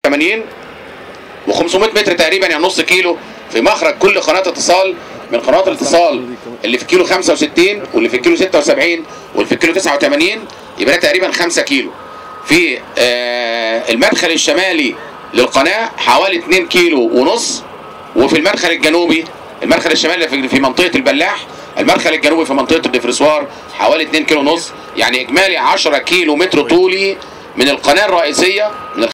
80 و500 متر تقريبا، يعني نص كيلو في مخرج كل قناه اتصال من قنوات الاتصال اللي في الكيلو 65 واللي في الكيلو 76 واللي في الكيلو 89، يبقى تقريبا 5 كيلو. في المدخل الشمالي للقناه حوالي 2 كيلو ونص، وفي المدخل الجنوبي، المدخل الشمالي في منطقه البلاح، المدخل الجنوبي في منطقه الدفرسوار حوالي 2 كيلو ونص، يعني اجمالي 10 كيلو متر طولي من القناه الرئيسيه من